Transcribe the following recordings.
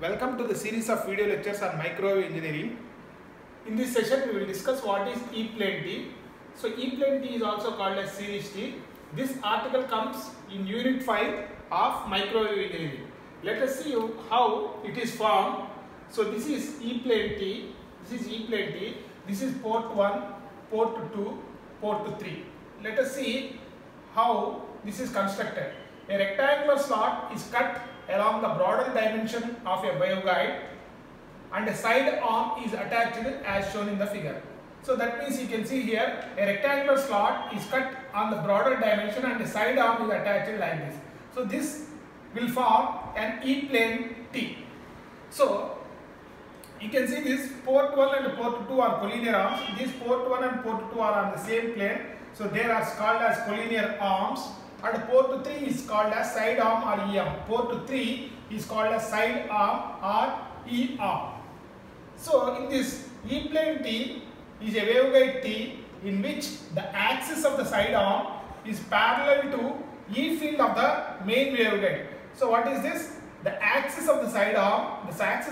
Welcome to the series of video lectures on microwave engineering. In this session, we will discuss what is E-plane T. So, E-plane T is also called as series T. This article comes in Unit 5 of microwave engineering. Let us see how it is formed. So, this is E-plane T. This is E-plane T. This is port 1, port 2, port 3. Let us see how this is constructed. A rectangular slot is cut along the broader dimension of a waveguide and a side arm is attached as shown in the figure. So that means you can see here a rectangular slot is cut on the broader dimension and a side arm is attached like this. So this will form an E-plane T. So you can see this port 1 and port 2 are collinear arms. These port 1 and port 2 are on the same plane. So they are called as collinear arms. And port 3 is called as side arm or E arm. Port 3 is called as side arm or E arm. So in this E-plane T is a waveguide T in which the axis of the side arm is parallel to E field of the main waveguide. So what is this? The axis of the side arm,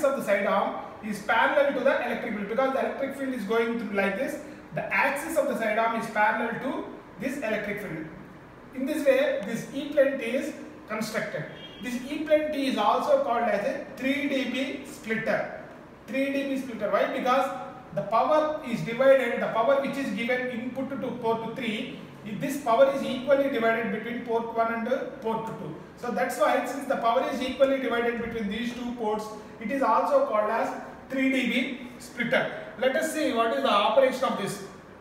is parallel to the electric field, because the electric field is going through like this. The axis of the side arm is parallel to this electric field. In this way, this E-plane T is constructed. This E-plane T is also called as a 3 dB splitter. 3 dB splitter. Why? Because the power is divided, the power which is given input to port 3, this power is equally divided between port 1 and port 2. So that's why, since the power is equally divided between these two ports, it is also called as 3 dB splitter. Let us see what is the operation of this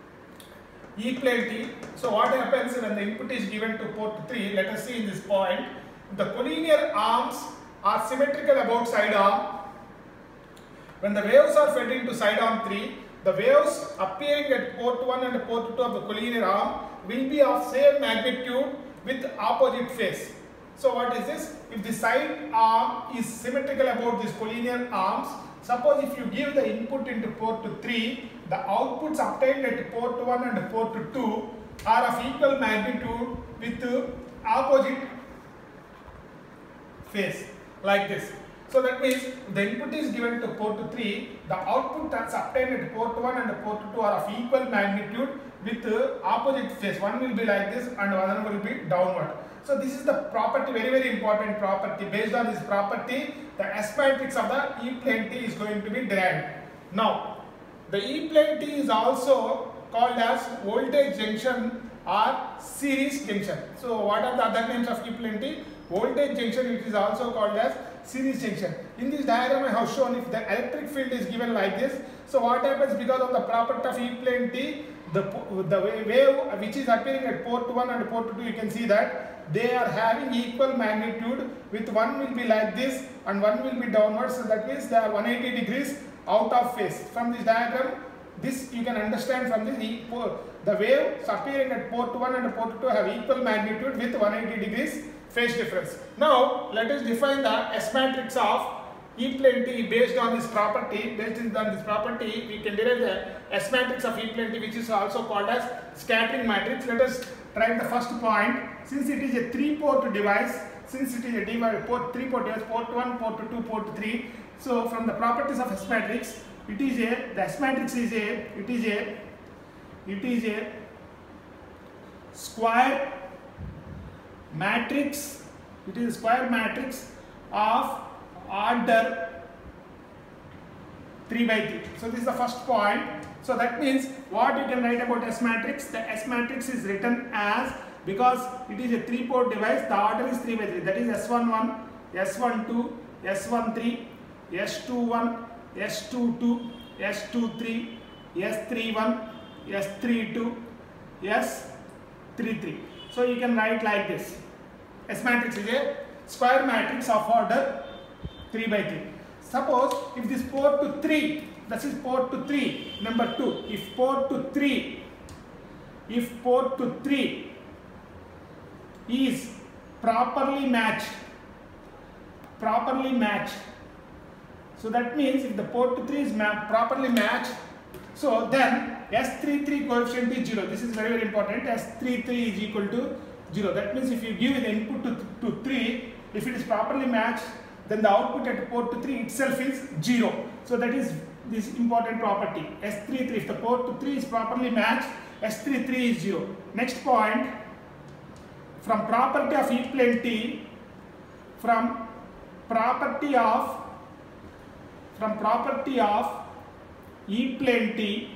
E-plane T. So what happens when the input is given to port 3? Let us see in this point. The collinear arms are symmetrical about side arm. When the waves are fed into side arm 3, the waves appearing at port 1 and port 2 of the collinear arm will be of same magnitude with opposite phase. So what is this? If the side arm is symmetrical about these collinear arms, suppose if you give the input into port 3, the outputs obtained at port 1 and port 2 are of equal magnitude with opposite phase, like this. So that means the input is given to port 3, the output that's obtained at port 1 and port 2 are of equal magnitude with opposite phase. One will be like this and another will be downward. So this is the property, very important property. Based on this property, the S matrix of the E-plane T is going to be derived. Now, the E-plane T is also called as voltage junction or series junction. So what are the other names of E-plane T? Voltage junction, it is also called as series junction. In this diagram I have shown, if the electric field is given like this, so what happens because of the property of E-plane T, the wave which is appearing at port 1 and port 2, you can see that they are having equal magnitude, with one will be like this and one will be downwards. So that means they are 180 degrees out of phase. From this diagram, this you can understand from this, the waves appearing at port 1 and port 2 have equal magnitude with 180 degrees phase difference. Now let us define the S matrix of E-plane T based on this property. Based on this property, we can derive the S matrix of E-plane T, which is also called as scattering matrix. Let us try the first point. Since it is a 3-port device, port 3-port device, port 1, port 2, port 3. So from the properties of S matrix, the S matrix is a square matrix. It is a square matrix of order 3 by 3. So this is the first point. So that means what you can write about S matrix? The S matrix is written as, because it is a 3-port device, the order is 3 by 3. That is S11, S12, S13, S21, S22, S23, S31, S32, S33. So you can write like this. S matrix is a square matrix of order 3 by 3. Suppose if this port 3, this is port 3, number 2, if port 3 is properly matched, so that means if the port 3 is properly matched, so then S33 coefficient is 0. This is very important. S33 is equal to 0. That means if you give the input to 3, if it is properly matched, then the output at port 3 itself is 0. So that is this important property. S33, if the port 3 is properly matched, S33 is 0. Next point, from property of E-plane T, from property of E-plane T,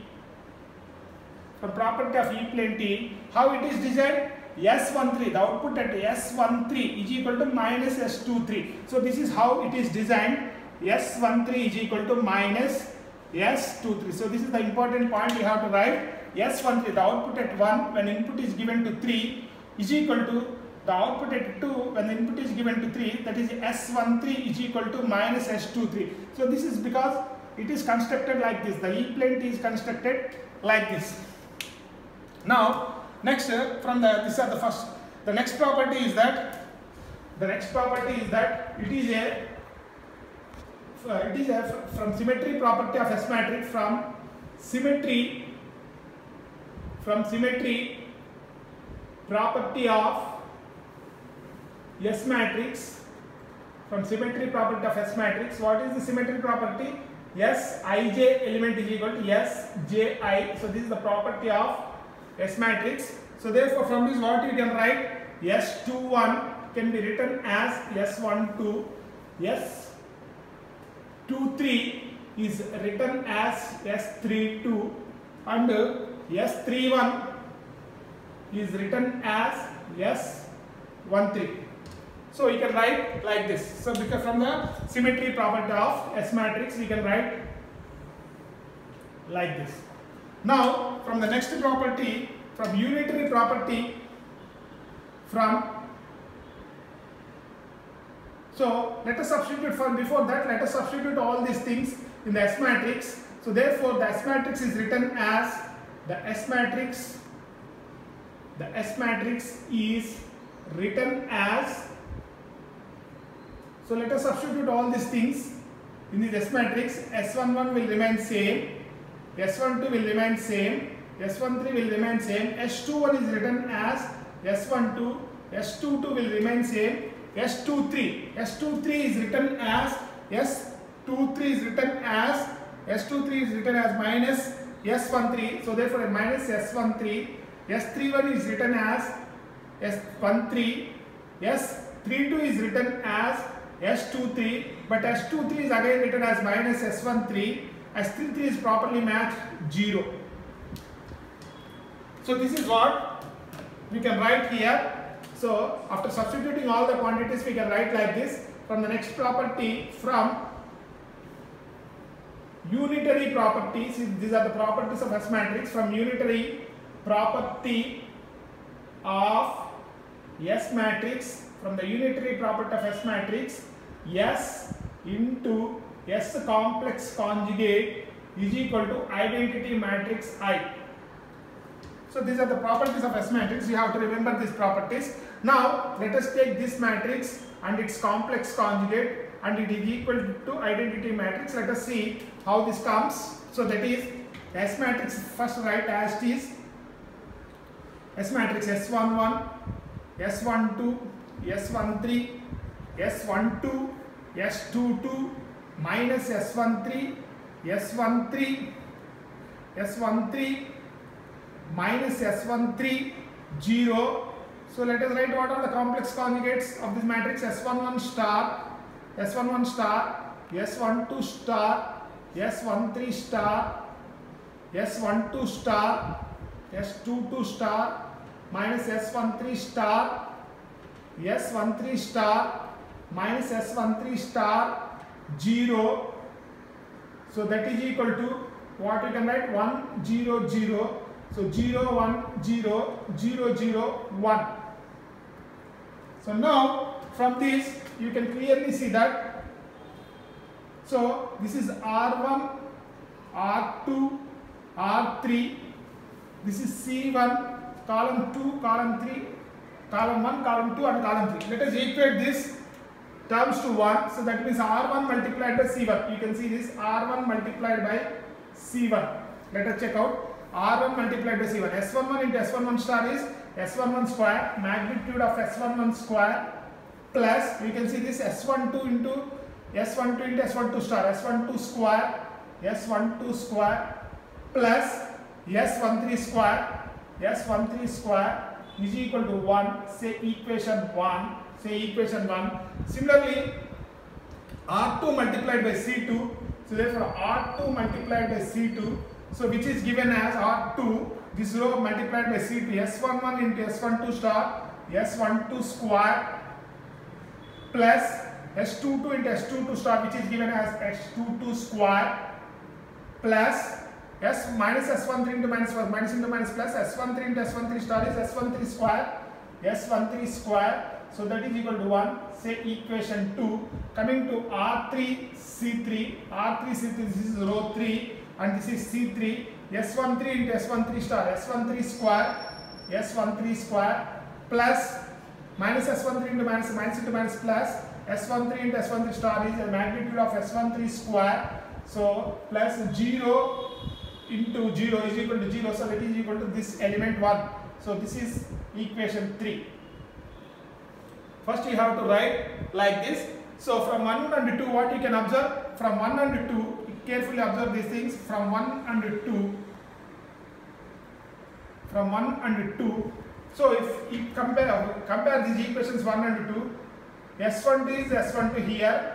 how it is designed? S13, the output at S13 is equal to minus S23. So this is how it is designed. S13 is equal to minus S23. So this is the important point you have to write. S13, the output at 1 when input is given to 3 is equal to the output at 2 when the input is given to 3, that is S13 is equal to minus S23. So this is because it is constructed like this. The E-plane T is constructed like this. Now next from the next property is that it is from symmetry property of S matrix, from symmetry property of S matrix, what is the symmetry property? Sij element is equal to Sji. So this is the property of S matrix. So therefore from this what you can write? S21 can be written as S12, S23 is written as S32, and S31 is written as S13. So you can write like this. So because from the symmetry property of S matrix we can write like this. Now from the next property, from unitary property, so let us substitute before that let us substitute all these things in the S matrix. So therefore the S matrix is written as so let us substitute all these things in this S matrix. S11 will remain same, S12 will remain same, S13 will remain same, S21 is written as S12, S22 will remain same, S23 is written as minus S13. So therefore minus S13, S31 is written as S13, S32 is written as S23, but S23 is again written as minus S13, S33 is properly matched 0. So this is what we can write here. So after substituting all the quantities we can write like this. From the next property, from unitary properties, these are the properties of S matrix. From unitary property of S matrix, from the unitary property of S matrix, S into S complex conjugate is equal to identity matrix I. So these are the properties of S matrix. You have to remember these properties. Now let us take this matrix and its complex conjugate, and it is equal to identity matrix. Let us see how this comes. So that is S matrix, first write as it is. S matrix S11, S12, S13, S12, S22, minus S13, S13, S13, minus S13, 0. So let us write what are the complex conjugates of this matrix. S11 star, S11 star, S12 star, S13 star, S12 star, S22 star, minus S13 star, S13 star, minus S13 star, 0. So that is equal to what you can write? 1, 0, 0. So 0, 1, 0, 0, 0, 1. So now from this you can clearly see that. So this is R1, R2, R3. This is C1, column 2, column 3, column 1, column 2 and column 3. Let us equate this terms to 1. So that means R1 multiplied by C1. You can see this R1 multiplied by C1. Let us check out. R1 multiplied by C1. S11 into S11 star is S11 square, magnitude of S11 square, plus we can see this S12 into S12 into S12 star, S12 square, S12 square plus S13 square, S13 square is equal to 1, say equation 1, Similarly, R2 multiplied by C2, so therefore R2 multiplied by C2, so which is given as R2, this row multiplied by C2, S11 into S12 star, S12 square plus S22 into S22 star, which is given as S22 square plus S minus S13 into minus plus S13 into S13 star is S13 square, S13 square, so that is equal to 1, say equation 2. Coming to R3 C3, this is row 3 and this is C3, S13 into S13 star, S13 square plus minus S13 into minus plus S13 into S13 star is the magnitude of S13 square, so plus 0 into 0 is equal to 0, so that is equal to this element 1. So this is equation 3. First you have to write like this. So from 1 and 2, what you can observe? From 1 and 2, carefully observe these things. From 1 and 2, so if you compare these equations 1 and 2, S12 is S12 here,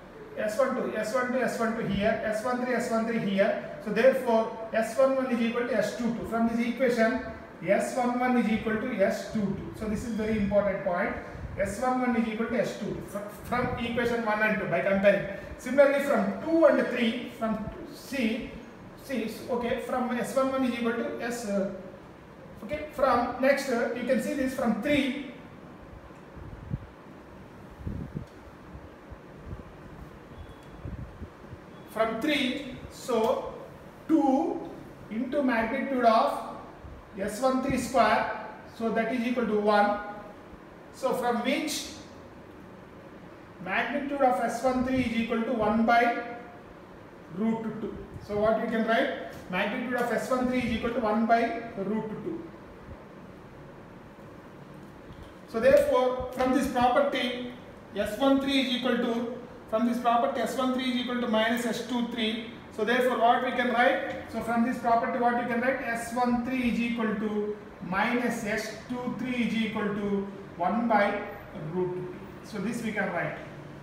S12 here, S13 here. So therefore S11 is equal to S22. From this equation, S11 is equal to S22. So this is very important point. S11 is equal to S22 from equation 1 and 2 by comparing. Similarly, from 2 and 3, from from S11 is equal to S. From next you can see this from 3. From 3, so 2 into magnitude of S13 square, so that is equal to 1. So from which magnitude of S13 is equal to 1 by root 2. So what we can write? Magnitude of S13 is equal to 1 by root 2. So therefore, from this property S13 is equal to, minus S23. So therefore what we can write? So from this property what we can write? S13 is equal to minus S23 is equal to 1 by root 2. So this we can write.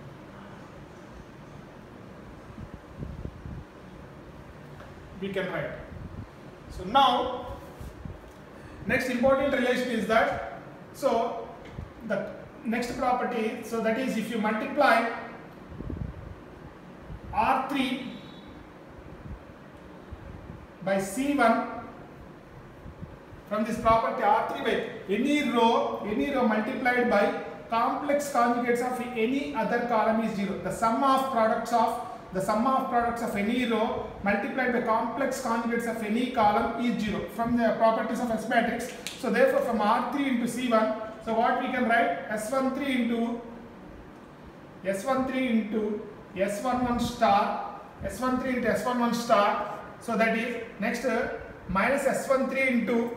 So now next important relation is that, so the next property, so that is if you multiply R3 by C1, from this property R3 by any row multiplied by complex conjugates of any other column is 0. The sum of products of any row multiplied by complex conjugates of any column is 0 from the properties of S matrix. So therefore from R3 into C1, so what we can write? S13 into S11 star, so that is next minus S13 into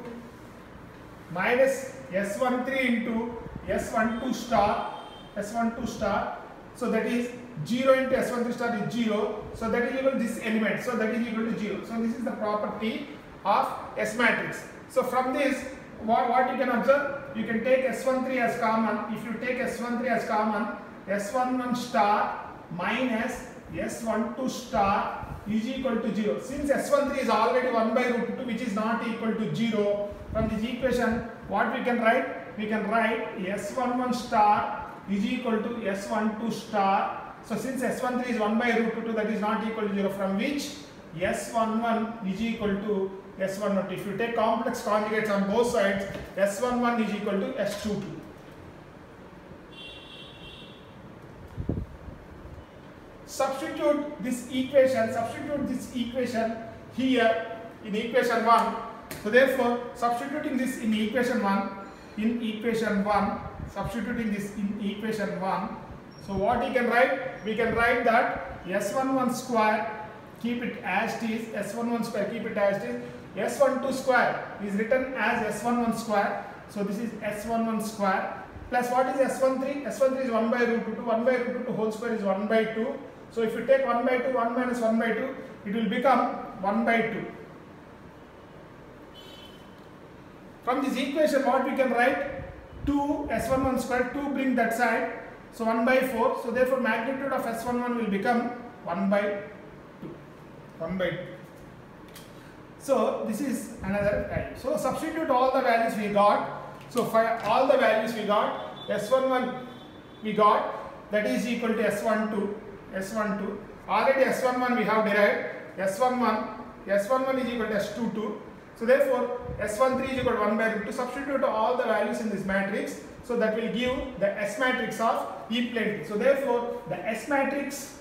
S12 star, so that is 0 into S13 star is 0, so that is equal to this element, so that is equal to 0. So this is the property of S matrix. So from this what you can observe? You can take S13 as common. If you take S13 as common, S11 star minus S12 star is equal to 0. Since S13 is already 1 by root 2, which is not equal to 0, from this equation what we can write? We can write S11 star is equal to S12 star. So since S13 is 1 by root 2, that is not equal to 0, from which S11 is equal to S12. If you take complex conjugates on both sides, S11 is equal to S22. Substitute this equation here in equation 1. So therefore, substituting this in equation 1, so what you can write? We can write that S11 square, keep it as it is, S12 square is written as S11 square, so this is S11 square plus what is S13? S13 is 1 by root 2. 1 by root 2 whole square is 1 by 2. So if you take 1 by 2, 1 minus 1 by 2, it will become 1 by 2. From this equation, what we can write? 2 S11 square, 2 bring that side. So 1 by 4. So therefore magnitude of S11 will become 1 by 2. 1 by 2. So this is another value. So substitute all the values we got. So for all the values we got, S11 we got, that is equal to S12. S12. Already S11 we have derived. S11 is equal to S22. So therefore S13 is equal to 1 by root 2. Substitute all the values in this matrix. So that will give the S matrix of E-plane T. So therefore the S matrix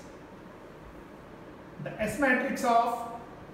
of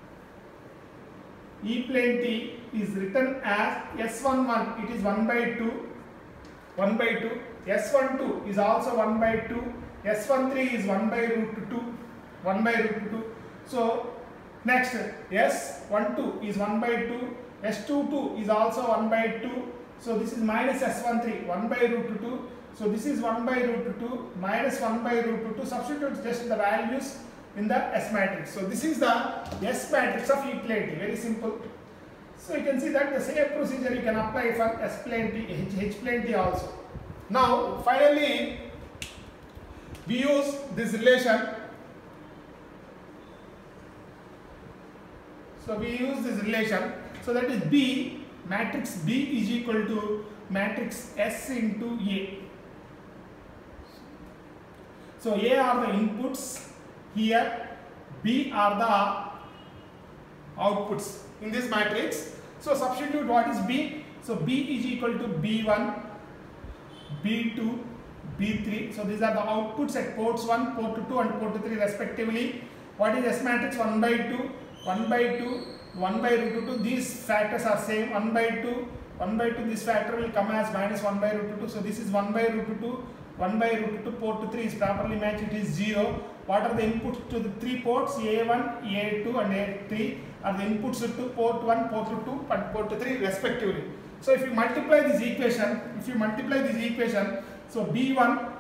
E-plane T is written as S11, it is 1 by 2, 1 by 2, S12 is also 1 by 2, S13 is 1 by root 2, 1 by root 2. So next S12 is 1 by 2, S22 is also 1 by 2. So this is minus S13, 1 by root 2. So this is 1 by root 2 minus 1 by root 2. Substitute just the values in the S matrix. So this is the S matrix of E-plane T. Very simple. So you can see that the same procedure you can apply for S-plane T, H-plane T also. Now finally we use this relation. So we use this relation. So that is B, matrix B is equal to matrix S into A. So A are the inputs. Here B are the outputs in this matrix. So substitute what is B. So B is equal to B1, B2, B3. So these are the outputs at ports 1, port 2 and port 3 respectively. What is S matrix? 1 by 2, 1 by 2, 1 by root 2. These factors are same. 1 by 2, 1 by 2. This factor will come as minus 1 by root 2. So this is 1 by root 2. 1 by root 2, port 3 is properly matched, it is 0. What are the inputs to the 3 ports? A1, A2 and A3 are the inputs to port 1, port 2 and port 3 respectively. So if you multiply this equation, so B1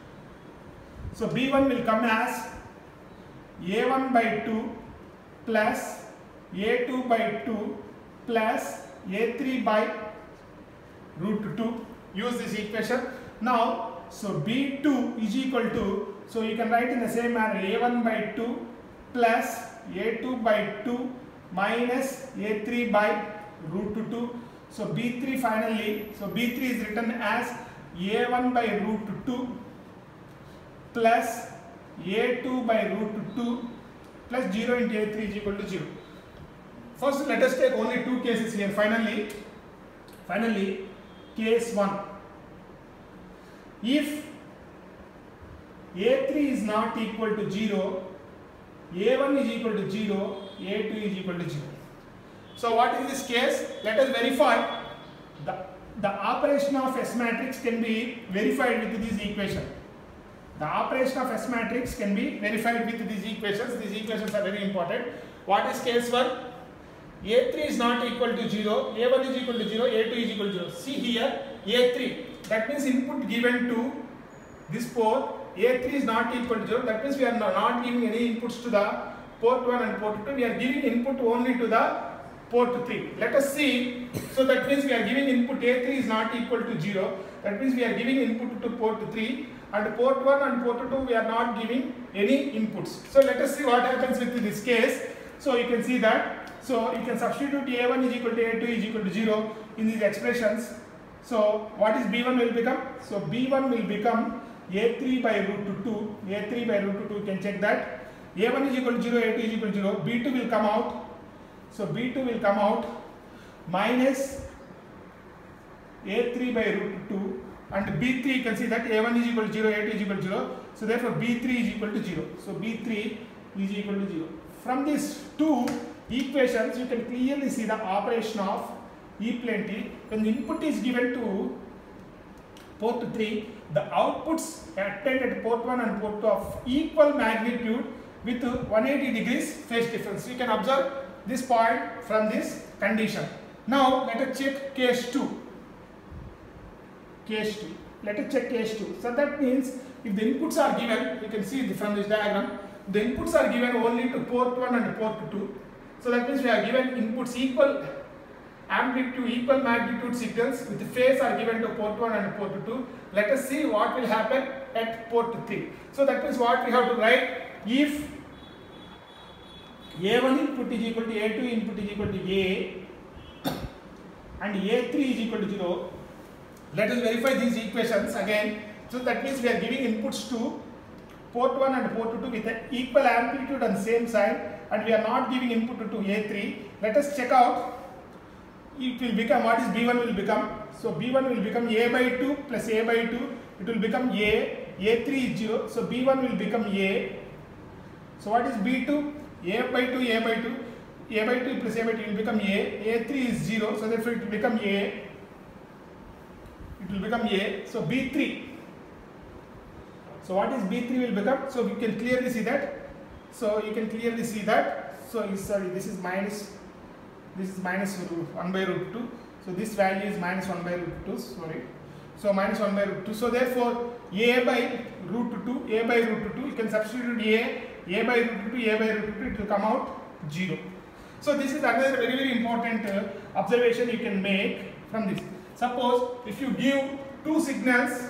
will come as A1 by 2 plus A2 by 2 plus A3 by root 2. Use this equation. Now, so B2 is equal to, so you can write in the same manner, A1 by 2 plus A2 by 2 minus A3 by root 2. So B3 finally, so B3 is written as A1 by root 2 plus A2 by root 2 plus 0 into A3 is equal to 0. First let us take only two cases here. Finally case 1. If A3 is not equal to 0, A1 is equal to 0, A2 is equal to 0. So what is this case? Let us verify. The operation of S matrix can be verified with this equation. The operation of S matrix can be verified with these equations. These equations are very important. What is case 1? A3 is not equal to 0, A1 is equal to 0, A2 is equal to 0. See here, A3. That means input given to this port, A3 is not equal to 0. That means we are not giving any inputs to the port 1 and port 2. We are giving input only to the port 3. Let us see. So that means we are giving input A3 is not equal to 0. That means we are giving input to port 3, and port 1 and port 2 we are not giving any inputs. So let us see what happens with this case. So you can see that. So you can substitute A1 is equal to A2 is equal to 0 in these expressions. So what is B1 will become? So B1 will become A3 by root 2. A3 by root 2, you can check that. A1 is equal to 0, A2 is equal to 0. B2 will come out. So B2 will come out minus A3 by root 2. And B3, you can see that A1 is equal to 0, A2 is equal to 0. So therefore B3 is equal to 0. So B3 is equal to 0. From these two equations, you can clearly see the operation of E-plane T. When the input is given to port 3, the outputs obtained at port 1 and port 2 of equal magnitude with 180 degrees phase difference. You can observe this point from this condition. Now let us check case 2. Case 2. let us check case 2. So that means if the inputs are given, you can see from this diagram, the inputs are given only to port 1 and port 2. So that means we are given inputs equal amplitude, equal magnitude signals with the phase are given to port 1 and port 2. Let us see what will happen at port 3. So that means what we have to write, if A1 input is equal to A2 input is equal to A and A3 is equal to 0. Let us verify these equations again. So that means we are giving inputs to port 1 and port 2 with an equal amplitude and same sign, and we are not giving input to A3. Let us check out. It will become, what is B1 will become? So B1 will become A by 2 plus A by 2. It will become A. A3 is 0. So B1 will become A. So what is B2? A by 2, A by 2. A by 2 plus A by 2 will become A. A3 is 0. So therefore it will become A. It will become A. So B3. So what is B3 will become? So we can clearly see that. So you can clearly see that. So sorry, this is minus 1 by root 2. So this value is minus 1 by root 2. Sorry. So minus 1 by root 2. So therefore A by root 2, A by root 2, you can substitute A by root 2, A by root 2, it will come out 0. So this is another very, very important observation you can make from this. Suppose if you give two signals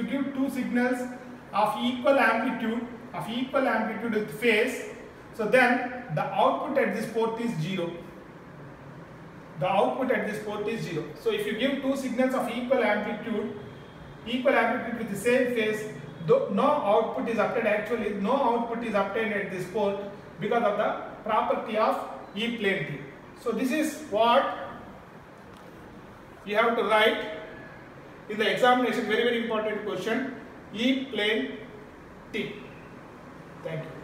of equal amplitude with phase, so then the output at this port is 0. The output at this port is 0. So if you give two signals of equal amplitude with the same phase, no output is obtained. Actually, no output is obtained at this port because of the property of E-plane T. So this is what you have to write in the examination. Very, very important question. E-plane T. Thank you.